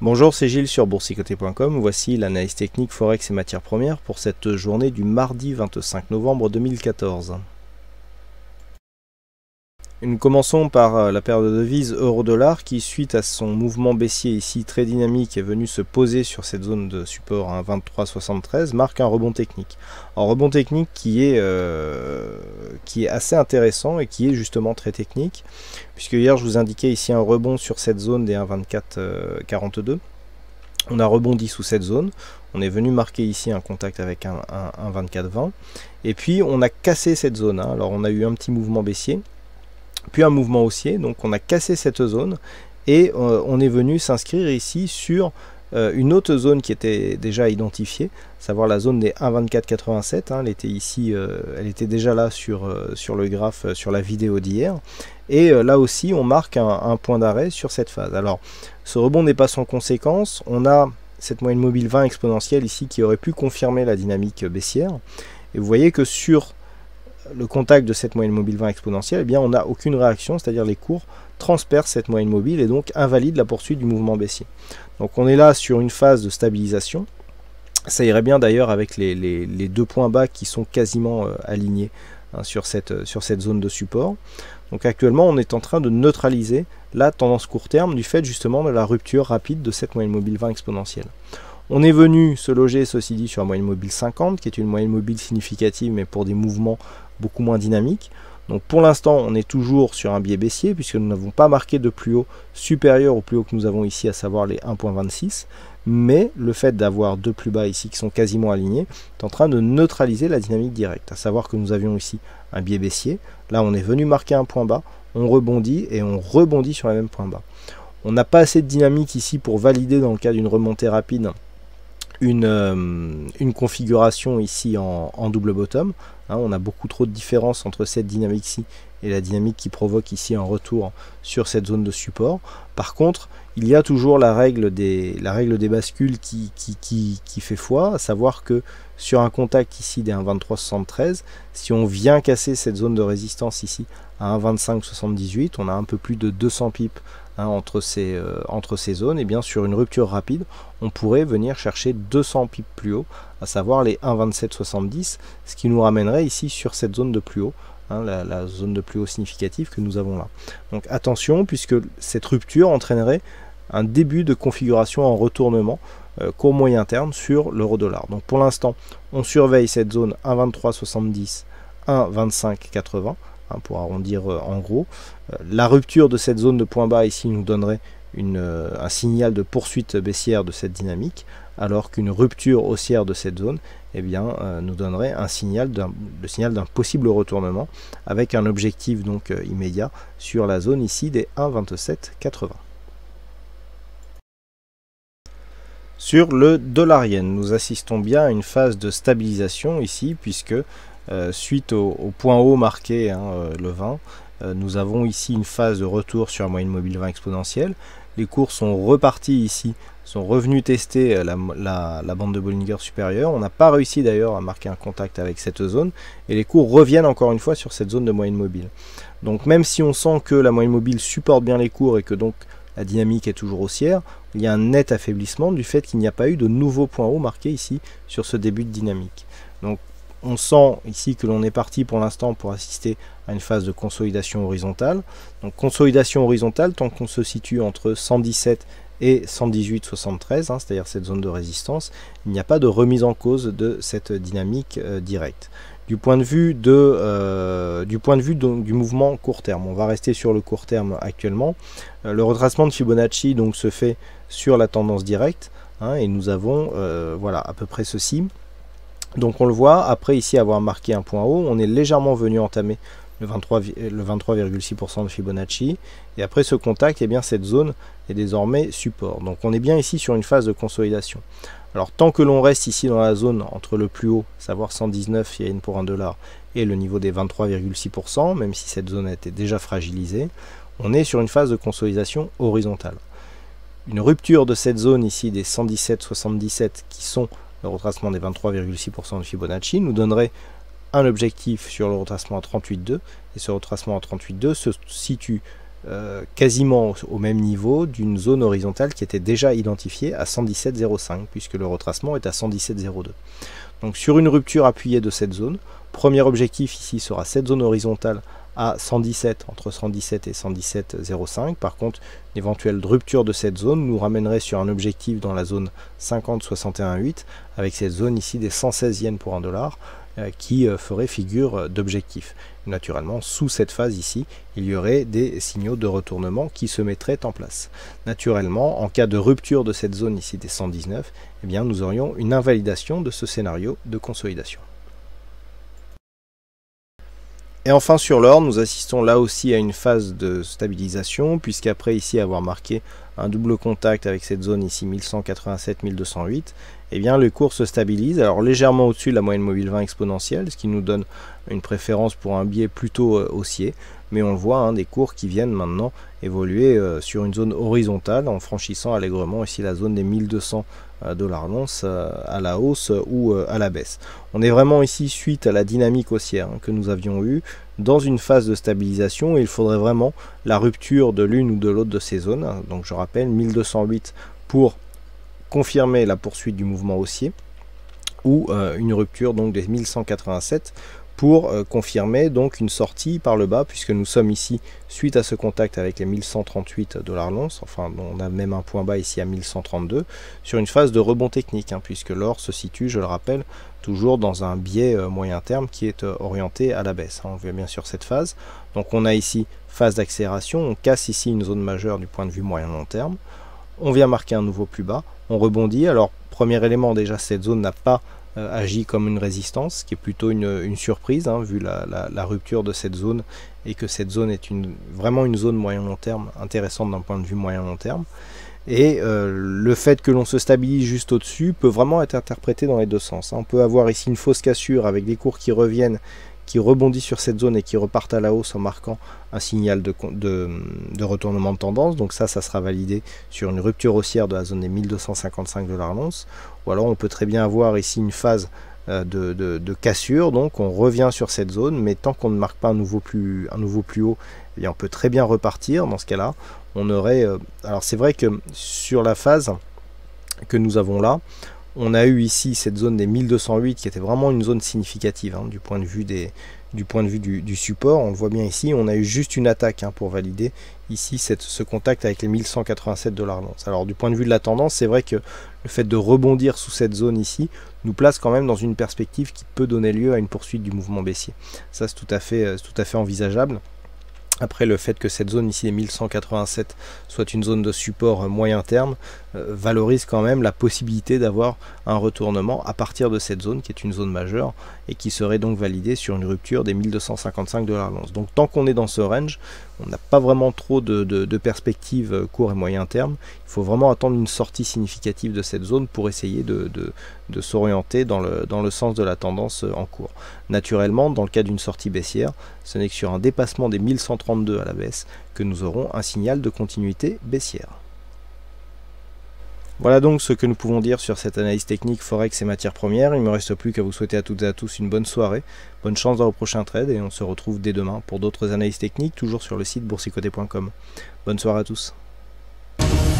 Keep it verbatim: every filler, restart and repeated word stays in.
Bonjour, c'est Gilles sur boursicoté point com. Voici l'analyse technique Forex et matières premières pour cette journée du mardi vingt-cinq novembre deux mille quatorze. Et nous commençons par la paire de devises euro-dollar qui, suite à son mouvement baissier ici très dynamique, est venu se poser sur cette zone de support à vingt-trois soixante-treize, marque un rebond technique. Un rebond technique qui est, euh, qui est assez intéressant et qui est justement très technique, puisque hier je vous indiquais ici un rebond sur cette zone des un vingt-quatre quarante-deux. On a rebondi sous cette zone, on est venu marquer ici un contact avec un, un, un vingt-quatre vingt, et puis on a cassé cette zone. Hein. Alors on a eu un petit mouvement baissier, puis un mouvement haussier, donc on a cassé cette zone et euh, on est venu s'inscrire ici sur euh, une autre zone qui était déjà identifiée, à savoir la zone des un vingt-quatre quatre-vingt-sept. Hein, elle était ici, euh, elle était déjà là sur, euh, sur le graphe, euh, sur la vidéo d'hier, et euh, là aussi on marque un, un point d'arrêt sur cette phase. Alors ce rebond n'est pas sans conséquence, on a cette moyenne mobile vingt exponentielle ici qui aurait pu confirmer la dynamique baissière, et vous voyez que sur le contact de cette moyenne mobile vingt exponentielle, eh bien on n'a aucune réaction, c'est-à-dire les cours transpercent cette moyenne mobile et donc invalident la poursuite du mouvement baissier. Donc on est là sur une phase de stabilisation. Ça irait bien d'ailleurs avec les, les, les deux points bas qui sont quasiment euh, alignés hein, sur, cette, sur cette zone de support. Donc actuellement on est en train de neutraliser la tendance court terme du fait justement de la rupture rapide de cette moyenne mobile vingt exponentielle. On est venu se loger, ceci dit, sur la moyenne mobile cinquante, qui est une moyenne mobile significative, mais pour des mouvements beaucoup moins dynamiques. Donc pour l'instant, on est toujours sur un biais baissier, puisque nous n'avons pas marqué de plus haut supérieur au plus haut que nous avons ici, à savoir les un virgule vingt-six. Mais le fait d'avoir deux plus bas ici, qui sont quasiment alignés, est en train de neutraliser la dynamique directe. À savoir que nous avions ici un biais baissier. Là, on est venu marquer un point bas, on rebondit, et on rebondit sur le même point bas. On n'a pas assez de dynamique ici pour valider, dans le cas d'une remontée rapide, Une, euh, une configuration ici en, en double bottom. Hein, on a beaucoup trop de différence entre cette dynamique-ci et la dynamique qui provoque ici un retour sur cette zone de support. Par contre, il y a toujours la règle des, la règle des bascules qui, qui, qui, qui fait foi, à savoir que sur un contact ici des un vingt-trois soixante-treize, si on vient casser cette zone de résistance ici à un vingt-cinq soixante-dix-huit, on a un peu plus de deux cents pips Hein, entre, ces, euh, entre ces zones, et bien sur une rupture rapide, on pourrait venir chercher deux cents pips plus haut, à savoir les un vingt-sept soixante-dix, ce qui nous ramènerait ici sur cette zone de plus haut, hein, la, la zone de plus haut significative que nous avons là. Donc attention, puisque cette rupture entraînerait un début de configuration en retournement euh, court moyen terme sur l'euro dollar. Donc pour l'instant, on surveille cette zone un vingt-trois soixante-dix, un vingt-cinq quatre-vingts. Pour arrondir euh, en gros. Euh, la rupture de cette zone de point bas ici nous donnerait une, euh, un signal de poursuite baissière de cette dynamique, alors qu'une rupture haussière de cette zone eh bien, euh, nous donnerait un signal d'un, le signal d'un possible retournement, avec un objectif donc euh, immédiat sur la zone ici des un vingt-sept quatre-vingts. Sur le dollar yen, nous assistons bien à une phase de stabilisation ici, puisque Euh, suite au, au point haut marqué, hein, euh, le vingt, euh, nous avons ici une phase de retour sur la moyenne mobile vingt exponentielle. Les cours sont repartis ici, sont revenus tester la, la, la bande de Bollinger supérieure. On n'a pas réussi d'ailleurs à marquer un contact avec cette zone, et les cours reviennent encore une fois sur cette zone de moyenne mobile. Donc même si on sent que la moyenne mobile supporte bien les cours et que donc la dynamique est toujours haussière, il y a un net affaiblissement du fait qu'il n'y a pas eu de nouveau point haut marqué ici sur ce début de dynamique. Donc on sent ici que l'on est parti pour l'instant pour assister à une phase de consolidation horizontale. Donc consolidation horizontale tant qu'on se situe entre cent dix-sept et cent dix-huit soixante-treize, hein, c'est-à-dire cette zone de résistance, il n'y a pas de remise en cause de cette dynamique euh, directe. Du point de vue, de, euh, du, point de vue donc, du mouvement court terme, on va rester sur le court terme actuellement. Euh, le retracement de Fibonacci donc, se fait sur la tendance directe, hein, et nous avons euh, voilà, à peu près ceci. Donc on le voit, après ici avoir marqué un point haut, on est légèrement venu entamer le vingt-trois virgule six pour cent de Fibonacci, et après ce contact, eh bien, cette zone est désormais support. Donc on est bien ici sur une phase de consolidation. Alors tant que l'on reste ici dans la zone entre le plus haut, savoir cent dix-neuf yen pour un dollar, et le niveau des vingt-trois virgule six pour cent, même si cette zone a été déjà fragilisée, on est sur une phase de consolidation horizontale. Une rupture de cette zone ici des cent dix-sept soixante-dix-sept qui sont le retracement des vingt-trois virgule six pour cent de Fibonacci nous donnerait un objectif sur le retracement à trente-huit virgule deux, et ce retracement à trente-huit virgule deux se situe euh, quasiment au, au même niveau d'une zone horizontale qui était déjà identifiée à cent dix-sept virgule zéro cinq, puisque le retracement est à cent dix-sept virgule zéro deux. Donc sur une rupture appuyée de cette zone, premier objectif ici sera cette zone horizontale à cent dix-sept, entre cent dix-sept et cent dix-sept virgule zéro cinq. Par contre, une éventuelle rupture de cette zone nous ramènerait sur un objectif dans la zone cinquante soixante et un virgule huit, avec cette zone ici des cent seize yens pour un dollar, euh, qui euh, ferait figure d'objectif. Naturellement, sous cette phase ici, il y aurait des signaux de retournement qui se mettraient en place. Naturellement, en cas de rupture de cette zone ici des cent dix-neuf, eh bien, nous aurions une invalidation de ce scénario de consolidation. Et enfin sur l'or, nous assistons là aussi à une phase de stabilisation, puisqu'après ici avoir marqué un double contact avec cette zone ici mille cent quatre-vingt-sept mille deux cent huit, eh bien le cours se stabilise, alors légèrement au-dessus de la moyenne mobile vingt exponentielle, ce qui nous donne une préférence pour un biais plutôt euh, haussier, mais on le voit, hein, des cours qui viennent maintenant évoluer euh, sur une zone horizontale en franchissant allègrement ici la zone des mille deux cents dollars l'once euh, à la hausse ou euh, à la baisse. On est vraiment ici suite à la dynamique haussière, hein, que nous avions eue dans une phase de stabilisation, et il faudrait vraiment la rupture de l'une ou de l'autre de ces zones. Donc je rappelle mille deux cent huit pour confirmer la poursuite du mouvement haussier, ou euh, une rupture donc des mille cent quatre-vingt-sept pour euh, confirmer donc une sortie par le bas, puisque nous sommes ici suite à ce contact avec les mille cent trente-huit dollars l'once, enfin on a même un point bas ici à mille cent trente-deux, sur une phase de rebond technique, hein, puisque l'or se situe, je le rappelle, toujours dans un biais euh, moyen terme qui est euh, orienté à la baisse, hein. On voit bien sûr cette phase, donc on a ici phase d'accélération, on casse ici une zone majeure du point de vue moyen long terme, on vient marquer un nouveau plus bas, on rebondit. Alors premier élément, déjà cette zone n'a pas euh, agi comme une résistance, ce qui est plutôt une, une surprise, hein, vu la, la, la rupture de cette zone, et que cette zone est une, vraiment une zone moyen long terme intéressante d'un point de vue moyen long terme. Et euh, le fait que l'on se stabilise juste au-dessus peut vraiment être interprété dans les deux sens, hein. On peut avoir ici une fausse cassure avec des cours qui reviennent, qui rebondissent sur cette zone et qui repartent à la hausse en marquant un signal de, de, de retournement de tendance. Donc ça, ça sera validé sur une rupture haussière de la zone des mille deux cent cinquante-cinq dollars l'once. Ou alors on peut très bien avoir ici une phase euh, de, de, de cassure, donc on revient sur cette zone, mais tant qu'on ne marque pas un nouveau plus, un nouveau plus haut, eh bien on peut très bien repartir. Dans ce cas-là, on aurait... Euh, alors c'est vrai que sur la phase que nous avons là, on a eu ici cette zone des mille deux cent huit qui était vraiment une zone significative, hein, du point de vue, des, du, point de vue du, du support. On le voit bien ici, on a eu juste une attaque, hein, pour valider ici cette, ce contact avec les mille cent quatre-vingt-sept dollars l'once. Alors du point de vue de la tendance, c'est vrai que le fait de rebondir sous cette zone ici nous place quand même dans une perspective qui peut donner lieu à une poursuite du mouvement baissier. Ça c'est tout à fait, tout à fait envisageable. Après, le fait que cette zone ici, les mille cent quatre-vingt-sept, soit une zone de support moyen terme, euh, valorise quand même la possibilité d'avoir un retournement à partir de cette zone, qui est une zone majeure, et qui serait donc validée sur une rupture des mille deux cent cinquante-cinq dollars l'once. Donc tant qu'on est dans ce range, on n'a pas vraiment trop de, de, de perspectives court et moyen terme. Il faut vraiment attendre une sortie significative de cette zone pour essayer de, de, de s'orienter dans le, dans le sens de la tendance en cours. Naturellement, dans le cas d'une sortie baissière, ce n'est que sur un dépassement des mille cent trente-deux à la baisse que nous aurons un signal de continuité baissière. Voilà donc ce que nous pouvons dire sur cette analyse technique Forex et matières premières. Il ne me reste plus qu'à vous souhaiter à toutes et à tous une bonne soirée, bonne chance dans vos prochains trades, et on se retrouve dès demain pour d'autres analyses techniques, toujours sur le site boursicoté point com. Bonne soirée à tous.